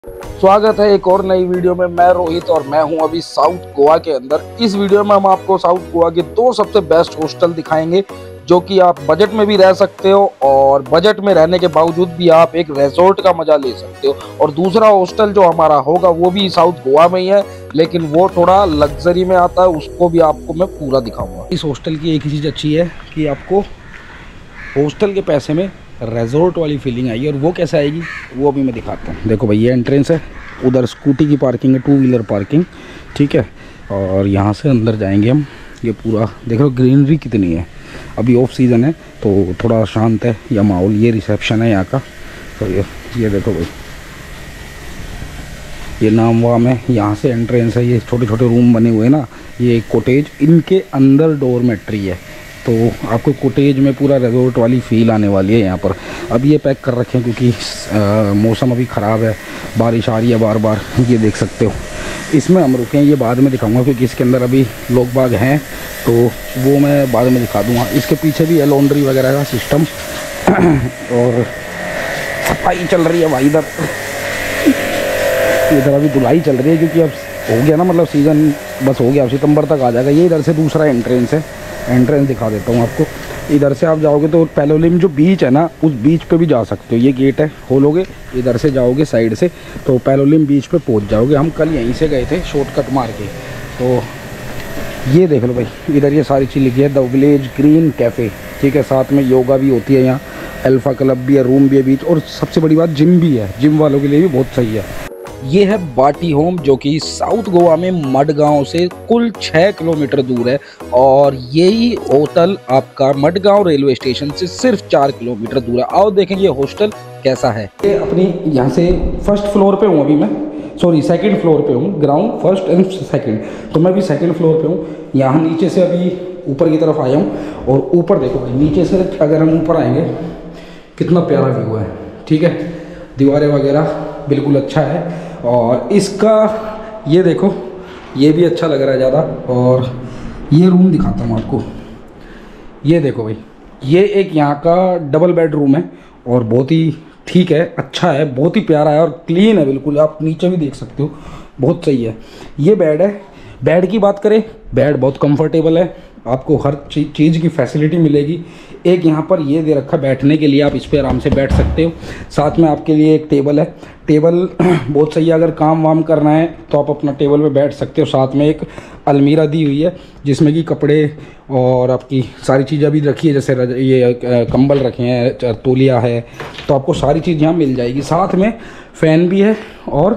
स्वागत है एक और नई वीडियो में। मैं रोहित और मैं हूं अभी साउथ गोवा के अंदर। इस वीडियो में हम आपको साउथ गोवा के दो सबसे बेस्ट हॉस्टल दिखाएंगे जो कि आप बजट में भी रह सकते हो और बजट में रहने के बावजूद भी आप एक रिजॉर्ट का मजा ले सकते हो। और दूसरा हॉस्टल जो हमारा होगा वो भी साउथ गोवा में ही है, लेकिन वो थोड़ा लग्जरी में आता है, उसको भी आपको मैं पूरा दिखाऊंगा। इस हॉस्टल की एक ही चीज़ अच्छी है कि आपको हॉस्टल के पैसे में रिजॉर्ट वाली फीलिंग आएगी। और वो कैसे आएगी वो अभी मैं दिखाता हूँ। देखो भाई, ये एंट्रेंस है, उधर स्कूटी की पार्किंग है, 2 व्हीलर पार्किंग, ठीक है। और यहाँ से अंदर जाएंगे हम। ये पूरा देख लो ग्रीनरी कितनी है। अभी ऑफ सीज़न है तो थोड़ा शांत है यह माहौल। ये रिसेप्शन है यहाँ का। तो ये देखो भाई, ये नाम वाम है। यहाँ से एंट्रेंस है। ये छोटे छोटे रूम बने हुए हैं ना, ये कॉटेज, इनके अंदर डोरमेट्री है। तो आपको कॉटेज में पूरा रिजॉर्ट वाली फ़ील आने वाली है यहाँ पर। अब ये पैक कर रखे हैं क्योंकि मौसम अभी ख़राब है, बारिश आ रही है बार बार। ये देख सकते हो। इसमें हम रुके हैं, ये बाद में दिखाऊंगा क्योंकि इसके अंदर अभी लोग बाग हैं, तो वो मैं बाद में दिखा दूँगा। इसके पीछे भी है लॉन्ड्री वगैरह का सिस्टम और सफाई चल रही है भाई। इधर अभी धुलाई चल रही है क्योंकि अब हो गया ना, मतलब सीज़न बस हो गया, अब सितंबर तक आ जाएगा। ये इधर से दूसरा एंट्रेंस है। एंट्रेंस दिखा देता हूँ आपको। इधर से आप जाओगे तो पैलोलिम जो बीच है ना, उस बीच पे भी जा सकते हो। ये गेट है, खोलोगे इधर से जाओगे साइड से तो पैलोलिम बीच पे पहुँच जाओगे। हम कल यहीं से गए थे शॉर्टकट मार के। तो ये देख लो भाई, इधर ये सारी चीज़ लिखी है, द विलेज ग्रीन कैफ़े, ठीक है। साथ में योगा भी होती है यहाँ, अल्फ़ा क्लब भी है, रूम भी है बीच, और सबसे बड़ी बात जिम भी है। जिम वालों के लिए भी बहुत सही है। ये है बाटी होम जो कि साउथ गोवा में मडगांव से कुल 6 किलोमीटर दूर है। और यही होटल आपका मडगांव रेलवे स्टेशन से सिर्फ 4 किलोमीटर दूर है। आओ देखें ये हॉस्टल कैसा है। ये अपनी यहाँ से फर्स्ट फ्लोर पे हूँ अभी मैं, सॉरी सेकंड फ्लोर पे हूँ। ग्राउंड फर्स्ट एंड सेकंड, तो मैं भी सेकंड फ्लोर पे हूँ। यहाँ नीचे से अभी ऊपर की तरफ आया हूँ और ऊपर देखो भाई, नीचे से अगर हम ऊपर आएंगे कितना प्यारा व्यू है, ठीक है। दीवारें वगैरह बिल्कुल अच्छा है। और इसका ये देखो, ये भी अच्छा लग रहा है ज़्यादा। और ये रूम दिखाता हूँ आपको। ये देखो भाई, ये एक यहाँ का डबल बेड रूम है और बहुत ही ठीक है, अच्छा है, बहुत ही प्यारा है और क्लीन है बिल्कुल। आप नीचे भी देख सकते हो, बहुत सही है। ये बेड है। बेड की बात करें, बेड बहुत कंफर्टेबल है, आपको हर चीज़ की फैसिलिटी मिलेगी। एक यहाँ पर ये दे रखा बैठने के लिए, आप इस पर आराम से बैठ सकते हो। साथ में आपके लिए एक टेबल है। टेबल बहुत सही है, अगर काम वाम करना है तो आप अपना टेबल पे बैठ सकते हो। साथ में एक अलमीरा दी हुई है जिसमें कि कपड़े और आपकी सारी चीज़ें भी रखी है, जैसे ये कंबल रखे हैं, तौलिया है, तो आपको सारी चीज़ यहाँ मिल जाएगी। साथ में फ़ैन भी है और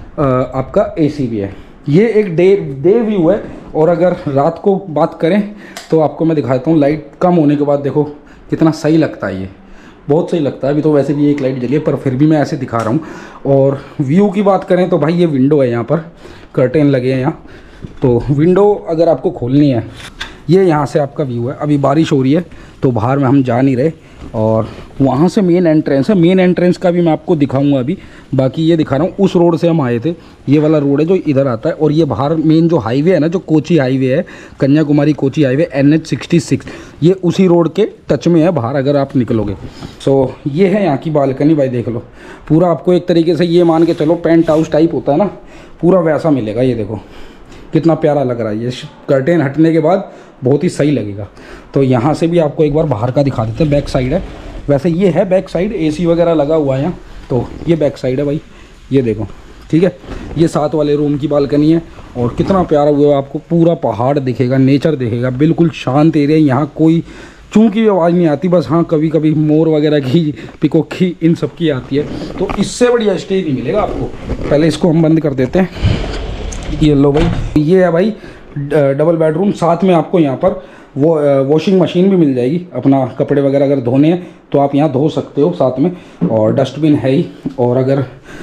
आपका AC भी है। ये एक डे व्यू है। और अगर रात को बात करें तो आपको मैं दिखाता हूँ, लाइट कम होने के बाद देखो कितना सही लगता है। ये बहुत सही लगता है। अभी तो वैसे भी एक लाइट जली है पर फिर भी मैं ऐसे दिखा रहा हूँ। और व्यू की बात करें तो भाई ये विंडो है, यहाँ पर कर्टेन लगे हैं यहाँ, तो विंडो अगर आपको खोलनी है, ये यहाँ से आपका व्यू है। अभी बारिश हो रही है तो बाहर में हम जा नहीं रहे। और वहाँ से मेन एंट्रेंस है। मेन एंट्रेंस का भी मैं आपको दिखाऊंगा अभी। बाकी ये दिखा रहा हूँ, उस रोड से हम आए थे, ये वाला रोड है जो इधर आता है। और ये बाहर मेन जो हाईवे है ना, जो कोची हाईवे है, कन्याकुमारी कोची हाईवे NH66, ये उसी रोड के टच में है बाहर अगर आप निकलोगे। सो ये है यहाँ की बालकनी भाई, देख लो। पूरा आपको एक तरीके से ये मान के चलो पेंट हाउस टाइप होता है ना, पूरा वैसा मिलेगा। ये देखो कितना प्यारा लग रहा है। ये कर्टेन हटने के बाद बहुत ही सही लगेगा। तो यहाँ से भी आपको एक बार बाहर का दिखा देते हैं। बैक साइड है, वैसे ये है बैक साइड, AC वगैरह लगा हुआ है यहाँ। तो ये बैक साइड है भाई, ये देखो, ठीक है। ये 7 वाले रूम की बालकनी है और कितना प्यारा हुआ है। आपको पूरा पहाड़ दिखेगा, नेचर दिखेगा, बिल्कुल शांत एरिया। यहाँ कोई चूँकि आवाज़ नहीं आती, बस हाँ कभी कभी मोर वगैरह की, पिकॉक की, इन सब की आती है। तो इससे बढ़िया स्टे नहीं मिलेगा आपको। पहले इसको हम बंद कर देते हैं। ये लो भाई, ये है भाई डबल बेडरूम। साथ में आपको यहाँ पर वो वॉशिंग मशीन भी मिल जाएगी। अपना कपड़े वगैरह अगर धोने हैं तो आप यहाँ धो सकते हो साथ में। और डस्टबिन है ही। और अगर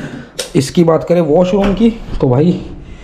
इसकी बात करें वॉशरूम की तो भाई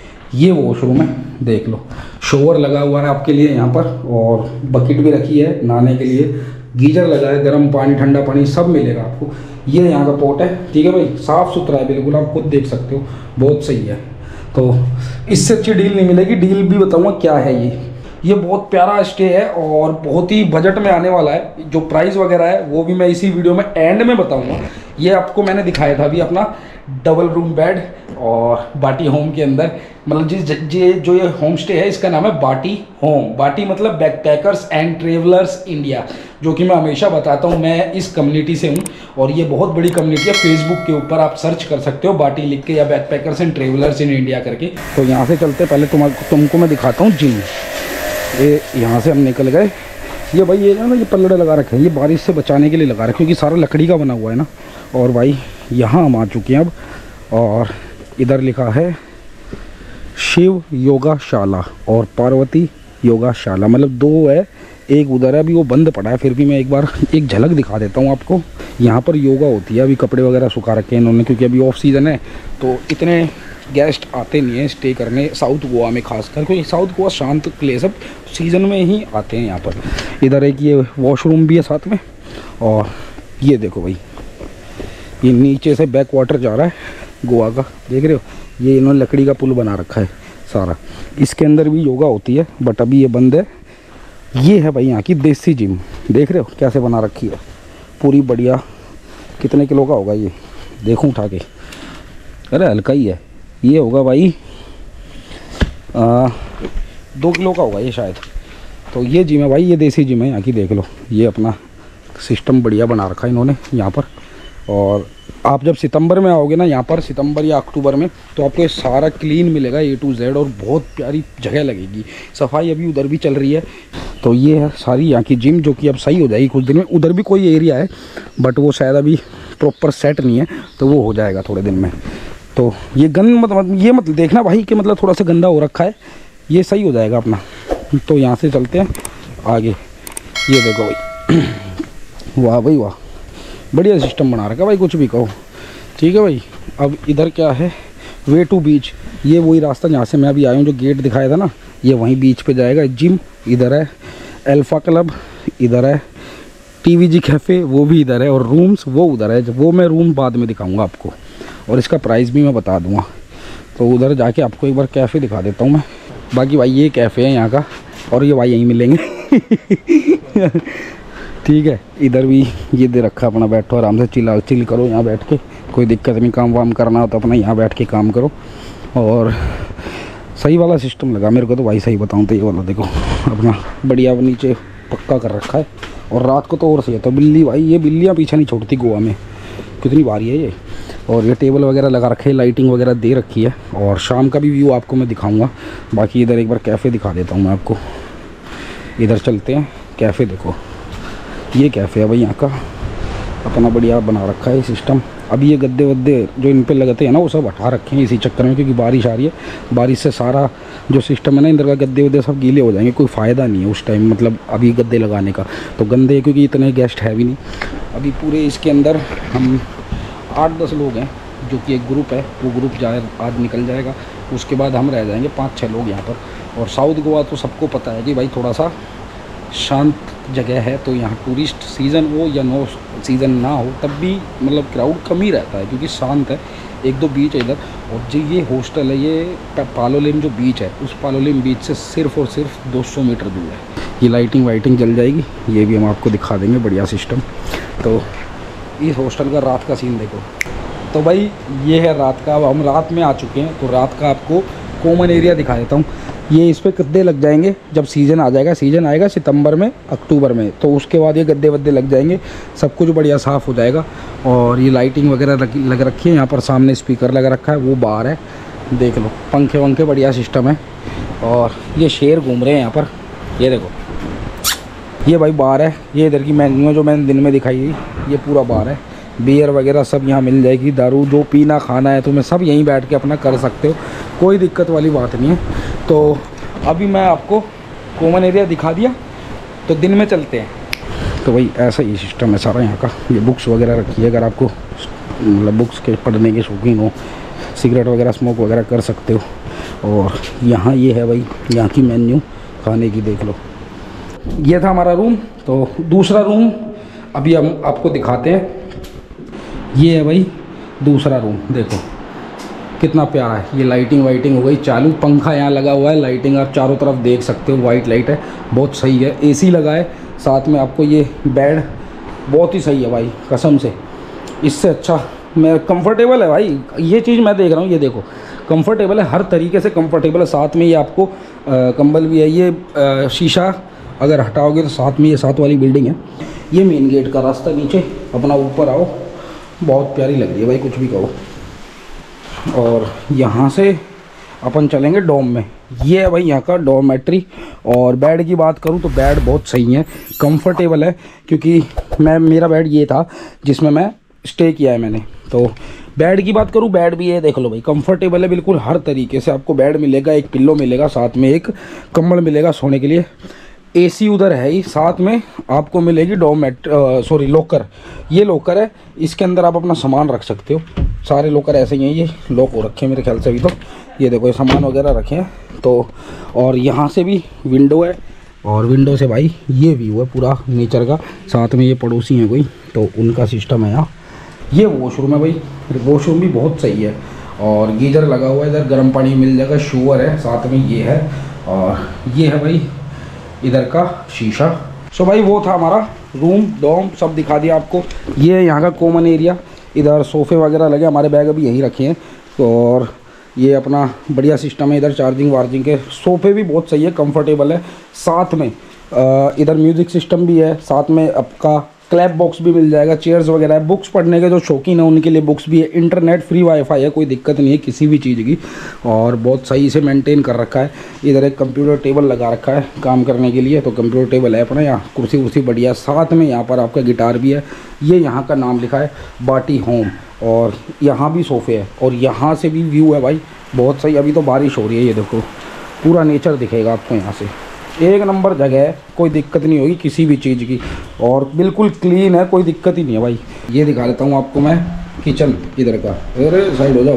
ये वॉशरूम है, देख लो। शॉवर लगा हुआ है आपके लिए यहाँ पर और बकेट भी रखी है नहाने के लिए। गीजर लगा है, गर्म पानी ठंडा पानी सब मिलेगा आपको। ये यहाँ का पोर्ट है, ठीक है भाई, साफ़ सुथरा है बिल्कुल, आप खुद देख सकते हो, बहुत सही है। तो इससे अच्छी डील नहीं मिलेगी। डील भी बताऊंगा क्या है। ये बहुत प्यारा स्टे है और बहुत ही बजट में आने वाला है। जो प्राइस वगैरह है वो भी मैं इसी वीडियो में एंड में बताऊंगा। ये आपको मैंने दिखाया था अभी अपना डबल रूम बेड और बाटी होम के अंदर, मतलब जो ये होम स्टे है इसका नाम है बाटी होम। बाटी मतलब बैकपैकर्स एंड ट्रेवलर्स इंडिया, जो कि मैं हमेशा बताता हूँ, मैं इस कम्युनिटी से हूँ और ये बहुत बड़ी कम्युनिटी है। फेसबुक के ऊपर आप सर्च कर सकते हो बाटी लिख के या backpackers and travellers in India करके। तो यहाँ से चलते पहले तुमको मैं दिखाता हूँ जिम। ये यहाँ से हम निकल गए। ये भाई ये ना ये पल्लड़े लगा रखे हैं, ये बारिश से बचाने के लिए लगा रखे क्योंकि सारा लकड़ी का बना हुआ है ना। और भाई यहाँ हम आ चुके हैं अब, और इधर लिखा है शिव योगाशाला और पार्वती योगाशाला, मतलब दो है, एक उधर है, अभी वो बंद पड़ा है, फिर भी मैं एक बार एक झलक दिखा देता हूँ आपको। यहाँ पर योगा होती है। अभी कपड़े वगैरह सुखा रखे हैं इन्होंने क्योंकि अभी ऑफ सीज़न है, तो इतने गेस्ट आते नहीं हैं स्टे करने साउथ गोवा में खासकर, क्योंकि साउथ गोवा शांत प्लेस है, सीज़न में ही आते हैं यहाँ पर। इधर एक ये वॉशरूम भी है साथ में, और ये देखो भाई ये नीचे से बैक वाटर जा रहा है गोवा का, देख रहे हो। ये इन्होंने लकड़ी का पुल बना रखा है सारा, इसके अंदर भी योगा होती है बट अभी ये बंद है। ये है भाई यहाँ की देसी जिम, देख रहे हो कैसे बना रखी है, पूरी बढ़िया। कितने किलो का होगा ये, देखूं उठा के, अरे हल्का ही है, ये होगा भाई 2 किलो का होगा ये शायद। तो ये जिम है भाई, ये देसी जिम है यहाँ की, देख लो। ये अपना सिस्टम बढ़िया बना रखा है इन्होंने यहाँ पर। और आप जब सितंबर में आओगे ना यहाँ पर, सितंबर या अक्टूबर में, तो आपको ये सारा क्लीन मिलेगा A to Z, और बहुत प्यारी जगह लगेगी। सफाई अभी उधर भी चल रही है। तो ये है सारी यहाँ की जिम, जो कि अब सही हो जाएगी कुछ दिन में। उधर भी कोई एरिया है बट वो शायद अभी प्रॉपर सेट नहीं है, तो वो हो जाएगा थोड़े दिन में। तो ये ये मत देखना भाई कि मतलब थोड़ा सा गंदा हो रखा है, ये सही हो जाएगा अपना। तो यहाँ से चलते हैं आगे। ये देखो भाई, वाह भाई वाह, बढ़िया सिस्टम बना रखा है भाई, कुछ भी कहो। ठीक है भाई, अब इधर क्या है, वे टू बीच, ये वही रास्ता जहाँ से मैं अभी आया हूँ, जो गेट दिखाया था ना, ये वहीं बीच पे जाएगा। जिम इधर है, अल्फा क्लब इधर है, TVG कैफ़े वो भी इधर है, और रूम्स वो उधर है। वो मैं रूम बाद में दिखाऊंगा आपको, और इसका प्राइस भी मैं बता दूंगा। तो उधर जाके आपको एक बार कैफ़े दिखा देता हूँ मैं। बाकी भाई ये कैफ़े है यहाँ का, और ये भाई यहीं मिलेंगे। ठीक है, इधर भी ये दे रखा अपना, बैठो आराम से, चिल करो यहाँ बैठ के, कोई दिक्कत नहीं। काम वाम करना हो तो अपना यहाँ बैठ के काम करो। और सही वाला सिस्टम लगा मेरे को तो भाई, सही बताऊँ तो ये वाला देखो अपना बढ़िया नीचे पक्का कर रखा है। और रात को तो और सही है। तो बिल्ली भाई, ये बिल्लियाँ पीछे नहीं छोड़ती गोवा में, कितनी भारी है ये। और ये टेबल वगैरह लगा रखे, लाइटिंग वगैरह दे रखी है, और शाम का भी व्यू आपको मैं दिखाऊंगा। बाकी इधर एक बार कैफ़े दिखा देता हूँ मैं आपको। इधर चलते हैं, कैफ़े देखो, ये कैफ़े है भाई यहाँ का, अपना बढ़िया बना रखा है सिस्टम। अभी ये गद्दे वद्दे जो इन पे लगते हैं ना, वो सब हटा रखे हैं इसी चक्कर में, क्योंकि बारिश आ रही है। बारिश से सारा जो सिस्टम है ना इधर का, गद्दे वद्दे सब गीले हो जाएंगे, कोई फ़ायदा नहीं है उस टाइम, मतलब अभी गद्दे लगाने का। तो गंदे, क्योंकि इतने गेस्ट है भी नहीं अभी पूरे इसके अंदर। हम 8-10 लोग हैं, जो कि एक ग्रुप है, वो ग्रुप आज निकल जाएगा। उसके बाद हम रह जाएंगे 5-6 लोग यहाँ पर। और साउथ गोवा तो सबको पता है कि भाई थोड़ा सा शांत जगह है, तो यहाँ टूरिस्ट सीज़न हो या नो सीज़न ना हो तब भी मतलब क्राउड कम ही रहता है, क्योंकि शांत है। 1-2 बीच है इधर, और जो ये हॉस्टल है ये पालोलेम जो बीच है, उस पालोलेम बीच से सिर्फ और सिर्फ 200 मीटर दूर है। ये लाइटिंग वाइटिंग जल जाएगी, ये भी हम आपको दिखा देंगे, बढ़िया सिस्टम। तो इस हॉस्टल का रात का सीन देखो। तो भाई ये है रात का, अब हम रात में आ चुके हैं, तो रात का आपको कॉमन एरिया दिखा देता हूँ। ये इस पर गद्दे लग जाएंगे जब सीज़न आ जाएगा। सीज़न आएगा सितंबर में, अक्टूबर में, तो उसके बाद ये गद्दे वद्दे लग जाएंगे, सब कुछ बढ़िया साफ़ हो जाएगा। और ये लाइटिंग वगैरह लग रखी है, यहाँ पर सामने स्पीकर लगा रखा है, वो बाहर है, देख लो, पंखे वंखे बढ़िया सिस्टम है। और ये शेर घूम रहे हैं यहाँ पर, ये देखो, ये भाई बार है। ये इधर की मेन्यू जो मैंने दिन में दिखाई थी, ये पूरा बार है। बियर वगैरह सब यहाँ मिल जाएगी, दारू जो पीना खाना है तुम्हें सब यहीं बैठ के अपना कर सकते हो, कोई दिक्कत वाली बात नहीं है। तो अभी मैं आपको कॉमन एरिया दिखा दिया, तो दिन में चलते हैं। तो भाई ऐसा ही सिस्टम है सारा यहाँ का। ये बुक्स वगैरह रखी है, अगर आपको मतलब बुक्स के पढ़ने के शौकीन हो, सिगरेट वगैरह स्मोक वगैरह कर सकते हो। और यहाँ ये है भाई यहाँ की मेन्यू खाने की, देख लो। ये था हमारा रूम। तो दूसरा रूम अभी हम आपको दिखाते हैं। ये है भाई दूसरा रूम, देखो कितना प्यारा है। ये लाइटिंग वाइटिंग हो गई चालू, पंखा यहाँ लगा हुआ है, लाइटिंग आप चारों तरफ देख सकते हो, वाइट लाइट है, बहुत सही है। AC लगा है साथ में, आपको ये बेड बहुत ही सही है भाई, कसम से इससे अच्छा मैं कंफर्टेबल है भाई, ये चीज़ मैं देख रहा हूँ, ये देखो कंफर्टेबल है, हर तरीके से कंफर्टेबल है। साथ में ये आपको कंबल भी है। ये शीशा अगर हटाओगे तो साथ में ये साथ वाली बिल्डिंग है। ये मेन गेट का रास्ता, नीचे अपना ऊपर आओ, बहुत प्यारी लग रही है भाई, कुछ भी कहो। और यहाँ से अपन चलेंगे डॉम में। ये है भाई यहाँ का डॉर्मेट्री। और बेड की बात करूँ तो बेड बहुत सही है, कंफर्टेबल है, क्योंकि मेरा बेड ये था जिसमें मैं स्टे किया है मैंने। तो बेड की बात करूँ, बेड भी है, देख लो भाई, कंफर्टेबल है बिल्कुल, हर तरीके से आपको बेड मिलेगा। एक पिल्लो मिलेगा, साथ में एक कंबल मिलेगा सोने के लिए। एसी उधर है ही, साथ में आपको मिलेगी लॉकर। ये लॉकर है, इसके अंदर आप अपना सामान रख सकते हो। सारे लॉकर ऐसे ही हैं, ये लॉक हो रखे हैं मेरे ख्याल से अभी तो। ये देखो, ये सामान वगैरह रखे हैं तो। और यहाँ से भी विंडो है, और विंडो से भाई ये व्यू है पूरा नेचर का। साथ में ये पड़ोसी हैं कोई, तो उनका सिस्टम है यहाँ। ये वॉशरूम है भाई, वॉशरूम भी बहुत सही है। और गीजर लगा हुआ है, इधर गर्म पानी मिल जाएगा, शॉवर है साथ में ये है। और ये है भाई इधर का शीशा। सो भाई वो था हमारा रूम, डॉम सब दिखा दिया आपको। ये है यहाँ का कॉमन एरिया, इधर सोफ़े वगैरह लगे, हमारे बैग अभी यहीं रखे हैं। और ये अपना बढ़िया सिस्टम है, इधर चार्जिंग वार्जिंग के। सोफ़े भी बहुत सही है, कंफर्टेबल है। साथ में इधर म्यूज़िक सिस्टम भी है, साथ में आपका क्लैप बॉक्स भी मिल जाएगा, चेयर्स वगैरह है। बुक्स पढ़ने के जो शौकीन है उनके लिए बुक्स भी है। इंटरनेट फ्री वाईफाई है, कोई दिक्कत नहीं है किसी भी चीज़ की। और बहुत सही से मेंटेन कर रखा है। इधर एक कंप्यूटर टेबल लगा रखा है काम करने के लिए, तो कंप्यूटर टेबल है अपना। यहाँ कुर्सी वुर्सी बढ़िया। साथ में यहाँ पर आपका गिटार भी है। ये यहाँ का नाम लिखा है बाटी होम। और यहाँ भी सोफ़े है, और यहाँ से भी व्यू है भाई बहुत सही। अभी तो बारिश हो रही है, ये देखो पूरा नेचर दिखेगा आपको यहाँ से। एक नंबर जगह है, कोई दिक्कत नहीं होगी किसी भी चीज़ की। और बिल्कुल क्लीन है, कोई दिक्कत ही नहीं है भाई। ये दिखा देता हूँ आपको मैं किचन इधर का। अरे साइड हो जाओ,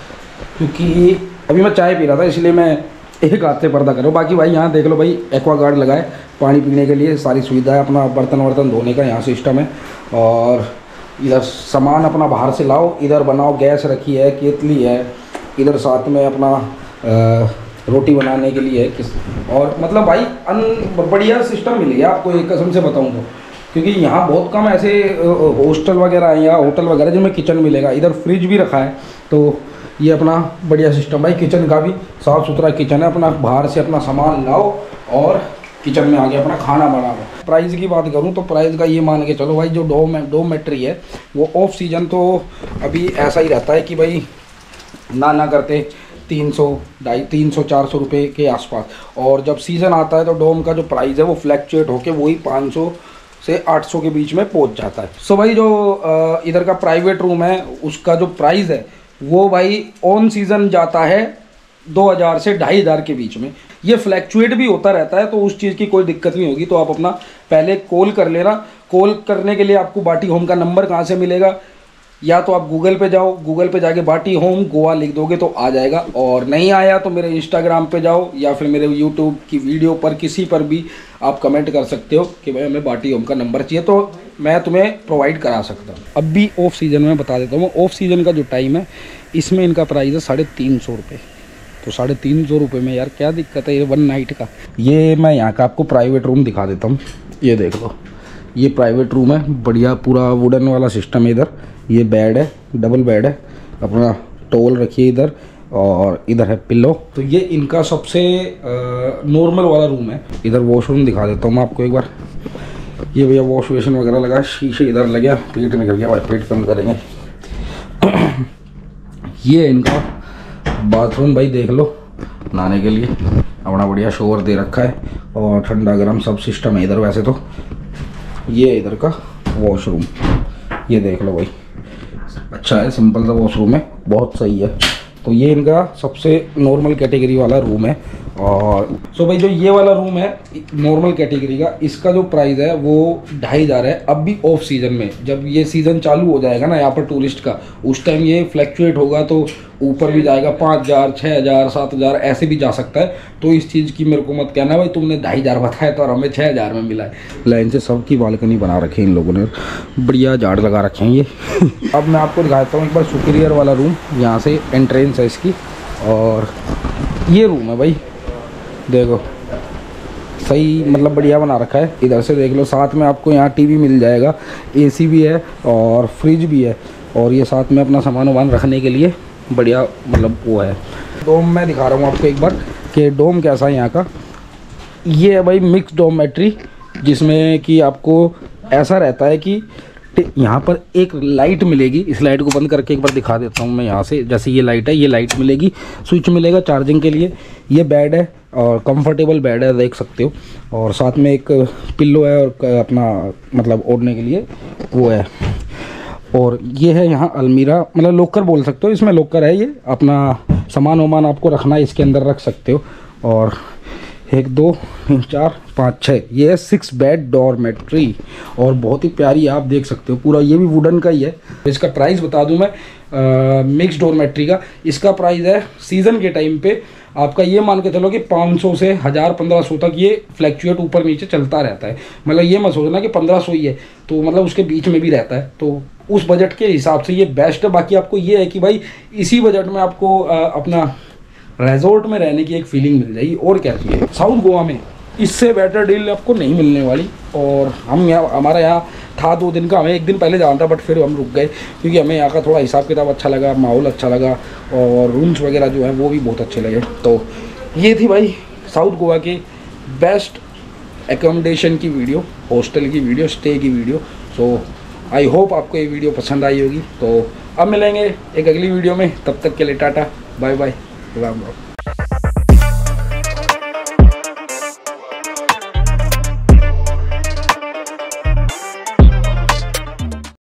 क्योंकि अभी मैं चाय पी रहा था इसलिए मैं एक हाथ से पर्दा कर रहा हूँ। बाकी भाई यहाँ देख लो भाई, एक्वागार्ड लगा है, पानी पीने के लिए सारी सुविधा है। अपना बर्तन वर्तन धोने का यहाँ सिस्टम है। और इधर सामान अपना बाहर से लाओ, इधर बनाओ। गैस रखी है, केतली है इधर, साथ में अपना रोटी बनाने के लिए है। और मतलब भाई बढ़िया सिस्टम मिलेगा आपको, एक कसम से बताऊं तो। क्योंकि यहाँ बहुत कम ऐसे हॉस्टल वगैरह हैं या होटल वगैरह जिनमें किचन मिलेगा। इधर फ्रिज भी रखा है, तो ये अपना बढ़िया सिस्टम भाई। किचन का भी साफ़ सुथरा किचन है, अपना बाहर से अपना सामान लाओ और किचन में आगे अपना खाना बनाओ। प्राइस की बात करूँ तो प्राइस का ये मान के चलो भाई, जो डॉर्मेट्री है वो ऑफ सीजन तो अभी ऐसा ही रहता है कि भाई ना करते 300, 250, 400 रुपये के आसपास। और जब सीज़न आता है तो डोम का जो प्राइस है वो फ्लैक्चुएट होके वही 500 से 800 के बीच में पहुंच जाता है। सो भाई जो इधर का प्राइवेट रूम है उसका जो प्राइस है वो भाई ऑन सीज़न जाता है 2000 से 2500 के बीच में। ये फ्लैक्चुएट भी होता रहता है, तो उस चीज़ की कोई दिक्कत नहीं होगी। तो आप अपना पहले कॉल कर लेना। कॉल करने के लिए आपको बाटी होम का नंबर कहाँ से मिलेगा, या तो आप गूगल पे जाओ, गूगल पे जाके बाटी होम गोवा लिख दोगे तो आ जाएगा। और नहीं आया तो मेरे इंस्टाग्राम पे जाओ या फिर मेरे यूट्यूब की वीडियो पर किसी पर भी आप कमेंट कर सकते हो कि भाई हमें बाटी होम का नंबर चाहिए, तो मैं तुम्हें प्रोवाइड करा सकता हूँ। अब भी ऑफ सीज़न में बता देता हूँ, ऑफ सीज़न का जो टाइम है इसमें इनका प्राइस है 350 रुपये। तो 350 रुपये में यार क्या दिक्कत है, ये 1 नाइट का। ये मैं यहाँ का आपको प्राइवेट रूम दिखा देता हूँ, ये देख लो। ये प्राइवेट रूम है, बढ़िया पूरा वुडन वाला सिस्टम है। इधर ये बेड है, डबल बेड है, अपना टॉवल रखिए इधर, और इधर है पिल्लो। तो ये इनका सबसे नॉर्मल वाला रूम है। इधर वॉशरूम दिखा देता हूँ मैं आपको एक बार। ये भैया वॉश बेसिन वगैरह लगा, शीशे इधर लगे, पेट निकल गया भाई, पेट कम करेंगे। ये इनका बाथरूम भाई देख लो, नहाने के लिए अपना बढ़िया शॉवर दे रखा है, और ठंडा गर्म सब सिस्टम है इधर। वैसे तो ये इधर का वॉशरूम, ये देख लो भाई, अच्छा है, सिंपल सा वॉशरूम है, बहुत सही है। तो ये इनका सबसे नॉर्मल कैटेगरी वाला रूम है। और सो भाई जो ये वाला रूम है नॉर्मल कैटेगरी का, इसका जो प्राइस है वो 2500 है। अब भी ऑफ सीज़न में, जब ये सीज़न चालू हो जाएगा ना यहाँ पर टूरिस्ट का, उस टाइम ये फ्लैक्चुएट होगा, तो ऊपर भी जाएगा 5000, 6000, 7000 ऐसे भी जा सकता है। तो इस चीज़ की मेरे को मत कहना भाई तुमने 2500 बताया तो और हमें 6000 में मिला है। लाइन से सबकी बालकनी बना रखे हैं इन लोगों ने, बढ़िया झाड़ लगा रखे हैं ये। अब मैं आपको दिखाता हूँ एक बार सुपीरियर वाला रूम। यहाँ से एंट्रेंस है इसकी, और ये रूम है भाई, देखो सही, मतलब बढ़िया बना रखा है। इधर से देख लो, साथ में आपको यहाँ टीवी मिल जाएगा, एसी भी है और फ्रिज भी है। और ये साथ में अपना सामान वामान रखने के लिए बढ़िया मतलब वो है। डोम मैं दिखा रहा हूँ आपको एक बार कि डोम कैसा है यहाँ का। ये है भाई मिक्स डोमेट्री, जिसमें कि आपको ऐसा रहता है कि यहाँ पर एक लाइट मिलेगी। इस लाइट को बंद करके एक बार दिखा देता हूँ मैं यहाँ से। जैसे ये लाइट है, ये लाइट मिलेगी, स्विच मिलेगा चार्जिंग के लिए। ये बेड है और कंफर्टेबल बेड है, देख सकते हो। और साथ में एक पिल्लो है और अपना मतलब ओढ़ने के लिए वो है। और ये है यहाँ अलमीरा, मतलब लॉकर बोल सकते हो, इसमें लॉकर है। ये अपना सामान वामान आपको रखना है इसके अंदर रख सकते हो। और 1 2 3 4 5 6 ये है 6 बेड डॉर्मेट्री और बहुत ही प्यारी आप देख सकते हो। पूरा ये भी वुडन का ही है। इसका प्राइस बता दूं मैं, मिक्स डॉर्मेट्री का इसका प्राइस है सीज़न के टाइम पे आपका ये मान के चलो कि 500 से 1000 1500 तक ये फ्लैक्चुएट ऊपर नीचे चलता रहता है। मतलब ये मत सोचना कि 1500 ही है, तो मतलब उसके बीच में भी रहता है। तो उस बजट के हिसाब से ये बेस्ट है। बाकी आपको ये है कि भाई इसी बजट में आपको अपना रिजॉर्ट में रहने की एक फीलिंग मिल जाएगी। और क्या चाहिए, साउथ गोवा में इससे बेटर डील आपको नहीं मिलने वाली। और हम यहाँ, हमारा यहाँ था 2 दिन का, हमें 1 दिन पहले जाना था बट फिर हम रुक गए क्योंकि हमें यहाँ का थोड़ा हिसाब किताब अच्छा लगा, माहौल अच्छा लगा और रूम्स वगैरह जो है वो भी बहुत अच्छे लगे। तो ये थी भाई साउथ गोवा के बेस्ट एकोमोडेशन की वीडियो, हॉस्टल की वीडियो, स्टे की वीडियो। सो आई होप आपको ये वीडियो पसंद आई होगी। तो अब मिलेंगे एक अगली वीडियो में, तब तक के लिए tata bye bye, Ram Ram.